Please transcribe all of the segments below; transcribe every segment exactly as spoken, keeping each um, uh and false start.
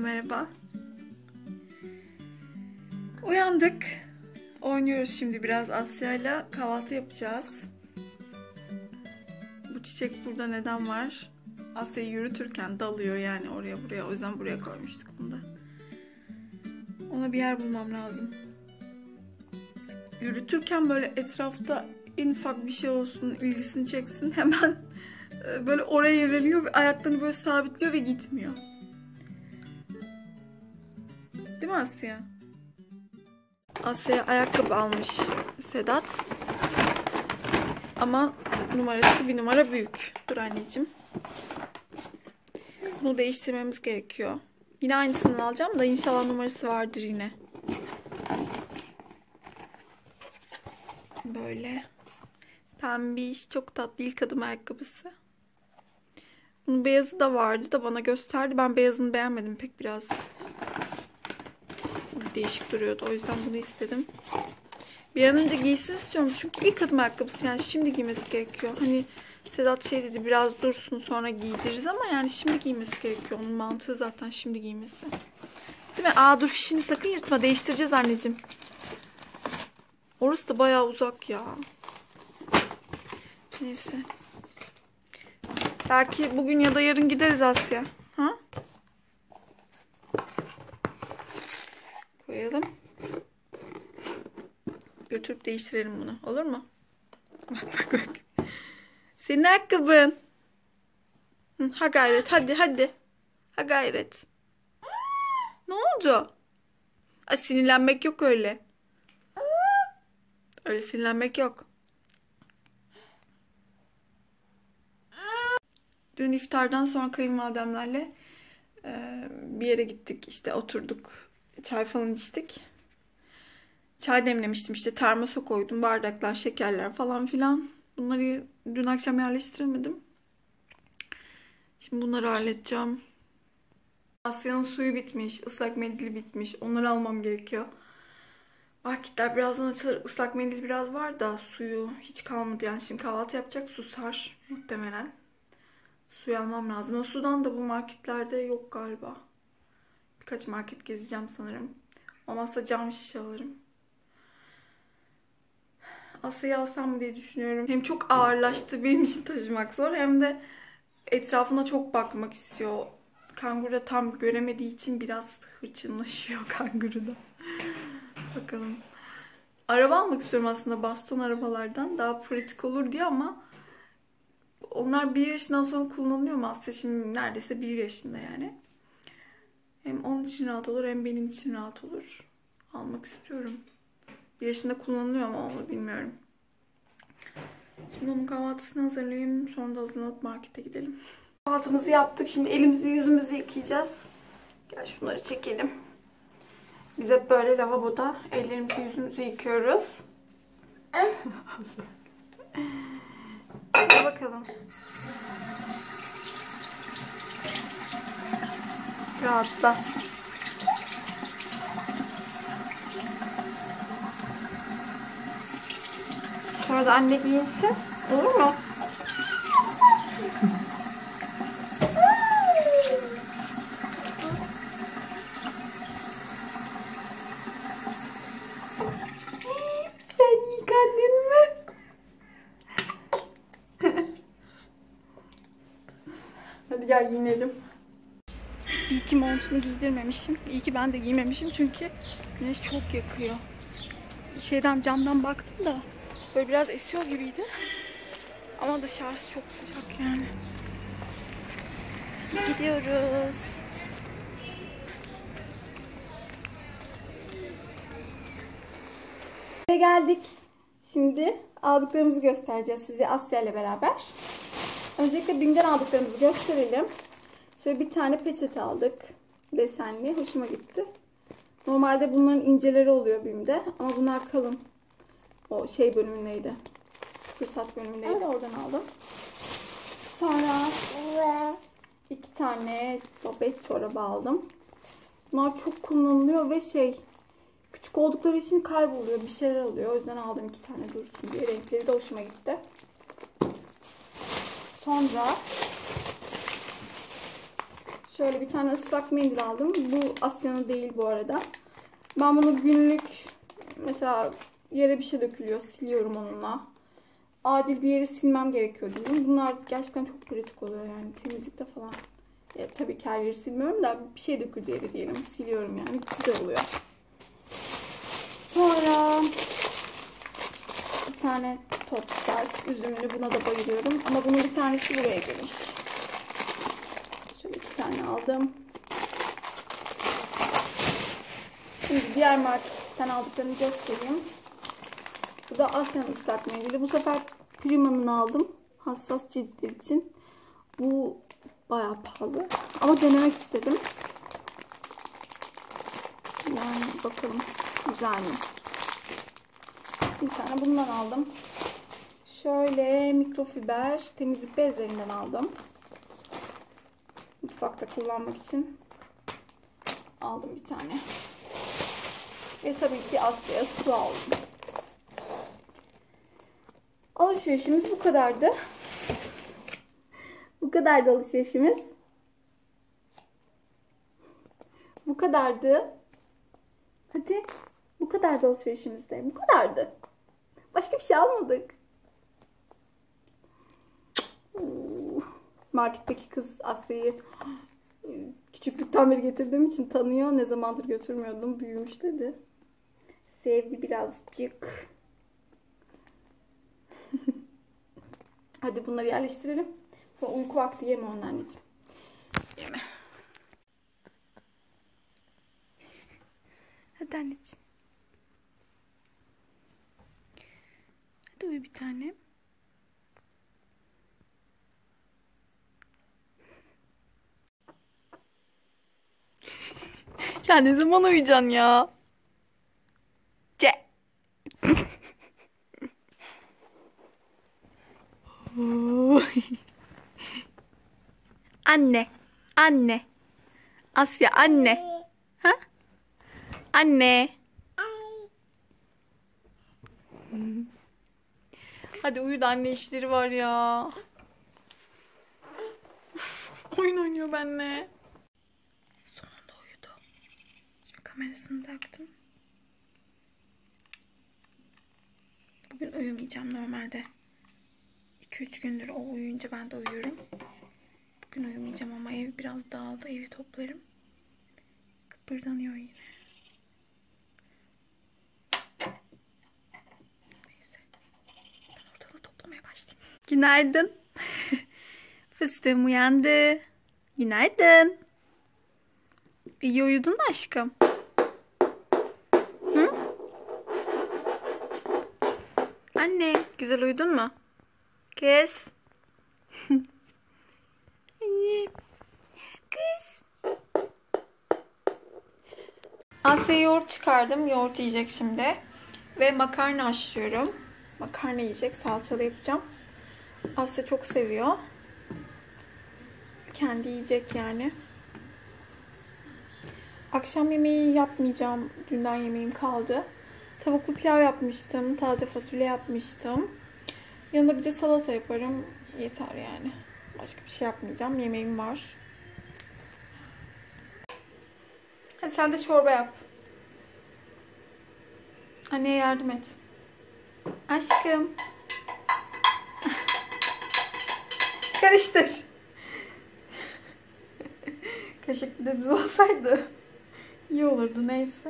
merhaba. Uyandık. Oynuyoruz şimdi biraz. Asya'yla kahvaltı yapacağız. Bu çiçek burada neden var? Asya'yı yürütürken dalıyor yani oraya buraya. O yüzden buraya koymuştuk bunu da. Ona bir yer bulmam lazım. Yürütürken böyle etrafta en ufak bir şey olsun, ilgisini çeksin. Hemen böyle oraya yöneliyor ve ayaklarını böyle sabitliyor ve gitmiyor. Değil mi Asya? Asya'ya ayakkabı almış Sedat. Ama numarası bir numara büyük. Dur anneciğim. Bunu değiştirmemiz gerekiyor. Yine aynısından alacağım da inşallah numarası vardır yine. Böyle. Pembiş, çok tatlı ilk adım ayakkabısı. Bunun beyazı da vardı da bana gösterdi. Ben beyazını beğenmedim pek, biraz değişik duruyordu. O yüzden bunu istedim. Bir an önce giysin istiyorum. Çünkü ilk adım ayakkabısı, yani şimdi giymesi gerekiyor. Hani Sedat şey dedi, biraz dursun sonra giydiririz ama yani şimdi giymesi gerekiyor. Onun mantığı zaten şimdi giymesi. Değil mi? Aa dur, fişini sakın yırtma. Değiştireceğiz anneciğim. Orası da bayağı uzak ya. Neyse. Belki bugün ya da yarın gideriz Asya. Ha? Koyalım. Götürüp değiştirelim bunu. Olur mu? Bak bak bak. Senin ayakkabın. Ha gayret. Hadi hadi. Ha gayret. Ne oldu? Ay, sinirlenmek yok öyle. Öyle sinirlenmek yok. Dün iftardan sonra kayınvalidemlerle e, bir yere gittik. İşte oturduk. Çay falan içtik. Çay demlemiştim, işte termosa koydum. Bardaklar, şekerler falan filan. Bunları dün akşam yerleştiremedim. Şimdi bunları halledeceğim. Asya'nın suyu bitmiş. Islak mendili bitmiş. Onları almam gerekiyor. Marketler birazdan açılır. Islak mendil biraz var da suyu hiç kalmadı. Yani şimdi kahvaltı yapacak, susar muhtemelen. Suyu almam lazım. O sudan da bu marketlerde yok galiba. Birkaç market gezeceğim sanırım. Olmazsa cam şişe alırım. Asya'yı alsam mı diye düşünüyorum. Hem çok ağırlaştı, benim için taşımak zor, hem de etrafına çok bakmak istiyor. Kanguru da tam göremediği için biraz hırçınlaşıyor kanguru da. Bakalım. Araba almak istiyorum aslında, baston arabalardan. Daha pratik olur diye ama onlar bir yaşından sonra kullanılıyor mu Asya? Şimdi neredeyse bir yaşında yani. Hem onun için rahat olur hem benim için rahat olur. Almak istiyorum. Bir yaşında kullanılıyor mu onu bilmiyorum. Şimdi onun kahvaltısını hazırlayayım. Sonra da hazırlanıp markete gidelim. Kahvaltımızı yaptık. Şimdi elimizi yüzümüzü yıkayacağız. Gel şunları çekelim. Biz hep böyle lavaboda ellerimizi yüzümüzü yıkıyoruz. Hadi bakalım. Rahatla. Sonra da anne giyinsin. Olur mu? Sen yıkandın mı? Hadi gel giyinelim. İyi ki montunu giydirmemişim. İyi ki ben de giymemişim çünkü güneş çok yakıyor. Şeyden, camdan baktım da böyle biraz esiyor gibiydi. Ama dışarısı çok sıcak yani. Şimdi gidiyoruz. Ve geldik. Şimdi aldıklarımızı göstereceğiz size Asya ile beraber. Öncelikle BİM'den aldıklarımızı gösterelim. Şöyle bir tane peçete aldık. Desenli. Hoşuma gitti. Normalde bunların inceleri oluyor BİM'de. Ama bunlar kalın. O şey bölümündeydi. Fırsat bölümündeydi. Oradan aldım. Sonra iki tane babet çorabı aldım. Bunlar çok kullanılıyor ve şey, küçük oldukları için kayboluyor. Bir şeyler oluyor. O yüzden aldım iki tane dursun diye. Renkleri de hoşuma gitti. Sonra Şöyle bir tane ıslak mendil aldım. Bu Asya'nın değil bu arada. Ben bunu günlük mesela yere bir şey dökülüyor. Siliyorum onunla. Acil bir yeri silmem gerekiyor diyorum. Bunlar gerçekten çok pratik oluyor yani temizlikte falan. Ya, tabii ki her yeri silmiyorum da bir şey döküldü yere diyelim. Siliyorum yani. Güzel oluyor. Sonra bir tane Top Stars üzümlü. Buna da bayılıyorum. Ama bunun bir tanesi buraya girmiş. Şöyle iki tane aldım. Şimdi diğer marketten aldıklarımı göstereyim. Bu da Asya'nın ıslak mendili. Bu sefer Prima'nın aldım. Hassas ciltler için. Bu bayağı pahalı. Ama denemek istedim. Yani bakalım güzel mi? Bir tane bundan aldım. Şöyle mikrofiber temizlik bezlerinden aldım. Mutfakta kullanmak için aldım bir tane. Ve tabii ki Asya'ya su aldım. Alışverişimiz bu kadardı. Bu kadardı alışverişimiz. Bu kadardı. Hadi. Bu kadardı alışverişimiz de. Bu kadardı. Başka bir şey almadık. Marketteki kız Asya'yı küçüklükten beri getirdiğim için tanıyor. Ne zamandır götürmüyordum. Büyümüş dedi. Sevdi birazcık. Hadi bunları yerleştirelim. Sonra uyku vakti yeme onu anneciğim. Yeme. Hadi anneciğim. Hadi uyu bir tane. Ya ne zaman uyuyacaksın ya? Ce. Anne. Anne. Asya anne. Ha? Anne. Hadi uyu da anne işleri var ya. Oyun oynuyor benimle. Sonunda uyudu. Şimdi kamerasını taktım. Bugün uyumayacağım normalde. iki üç gündür o uyuyunca ben de uyuyorum. Bugün uyumayacağım ama ev biraz dağıldı. Evi toplarım. Kıpırdanıyor yine. Neyse. Ben ortalığı toplamaya başlayayım. Günaydın. Fıstığım uyandı. Günaydın. İyi uyudun mu aşkım? Hı? Anne, güzel uyudun mu? Kız. Annem. Kız. Asya'ya yoğurt çıkardım. Yoğurt yiyecek şimdi. Ve makarna haşlıyorum. Makarna yiyecek. Salçalı yapacağım. Asya çok seviyor. Kendi yiyecek yani. Akşam yemeği yapmayacağım. Dünden yemeğim kaldı. Tavuklu pilav yapmıştım. Taze fasulye yapmıştım. Yanında bir de salata yaparım. Yeter yani. Başka bir şey yapmayacağım. Yemeğim var. Hadi sen de çorba yap. Anneye yardım et. Aşkım. Karıştır. Kaşık bir de düz olsaydı iyi olurdu, neyse.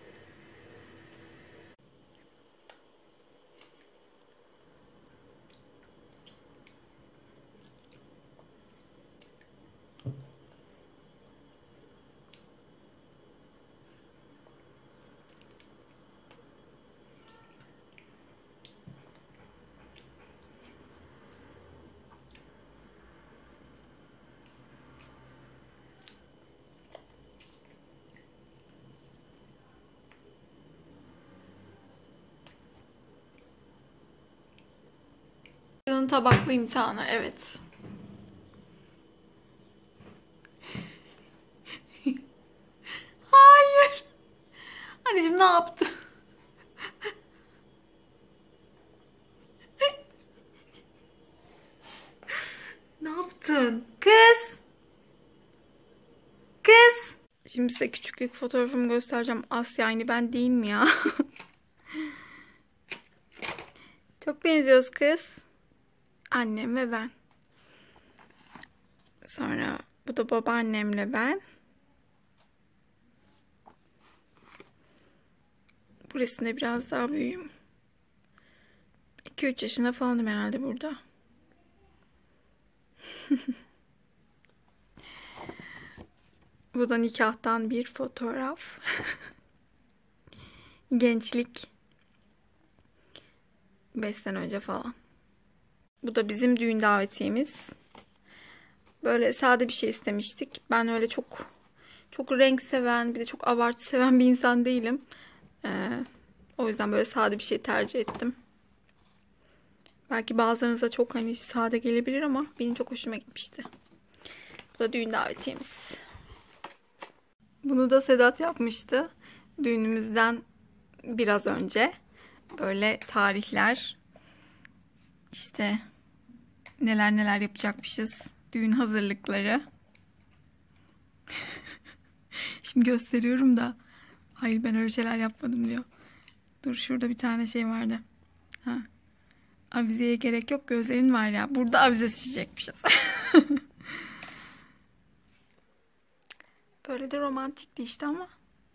Tabaklı imtihanı, evet. Hayır. Anneciğim ne yaptı? Ne yaptın? Kız. Şimdi size küçüklük fotoğrafımı göstereceğim. Asya aynı ben değil mi ya? Çok benziyoruz kız. Annem ve ben. Sonra bu da babaannemle ben. Bu resimde biraz daha büyüğüm. iki üç yaşında falanım herhalde burada. Bu da nikahtan bir fotoğraf. Gençlik. beş sene önce falan. Bu da bizim düğün davetiyemiz. Böyle sade bir şey istemiştik. Ben öyle çok çok renk seven, bir de çok abartı seven bir insan değilim. Ee, o yüzden böyle sade bir şey tercih ettim. Belki bazılarınıza çok hani sade gelebilir ama benim çok hoşuma gitmişti. Bu da düğün davetiyemiz. Bunu da Sedat yapmıştı. Düğünümüzden biraz önce. Böyle tarihler. İşte neler neler yapacakmışız. Düğün hazırlıkları. Şimdi gösteriyorum da. Hayır ben öyle şeyler yapmadım diyor. Dur şurada bir tane şey vardı. Ha. Avizeye gerek yok, gözlerin var ya. Burada avize seçecekmişiz. Böyle de romantikti işte ama.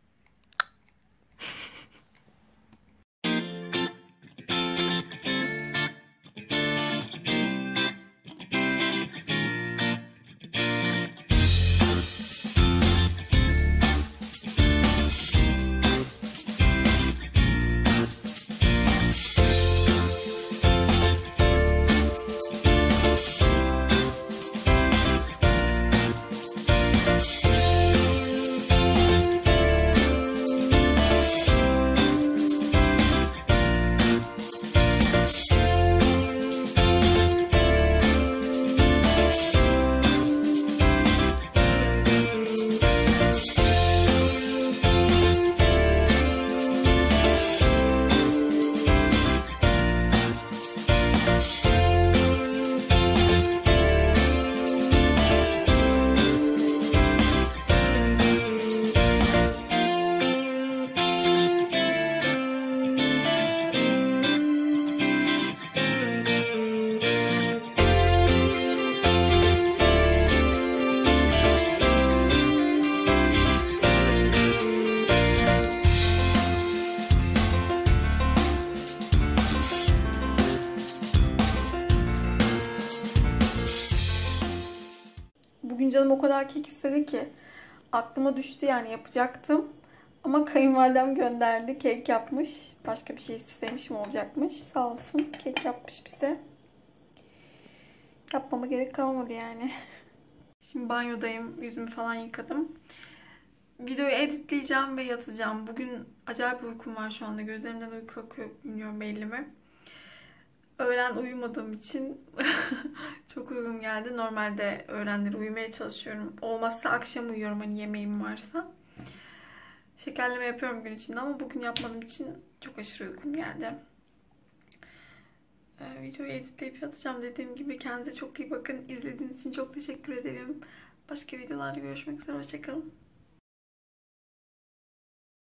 Bugün canım o kadar kek istedi ki aklıma düştü yani yapacaktım. Ama kayınvalidem gönderdi. Kek yapmış. Başka bir şey isteseymişim olacakmış. Sağ olsun. Kek yapmış bize. Yapmama gerek kalmadı yani. Şimdi banyodayım. Yüzümü falan yıkadım. Videoyu editleyeceğim ve yatacağım. Bugün acayip uykum var şu anda. Gözlerimden uyku akıyor. Bilmiyorum belli mi? Öğlen uyumadığım için çok uykum geldi. Normalde öğlenleri uyumaya çalışıyorum. Olmazsa akşam uyuyorum hani yemeğim varsa. Şekerleme yapıyorum gün içinde ama bugün yapmadığım için çok aşırı uykum geldi. Ee, videoyu editleyip yatacağım dediğim gibi. Kendinize çok iyi bakın. İzlediğiniz için çok teşekkür ederim. Başka videolarda görüşmek üzere. Hoşçakalın.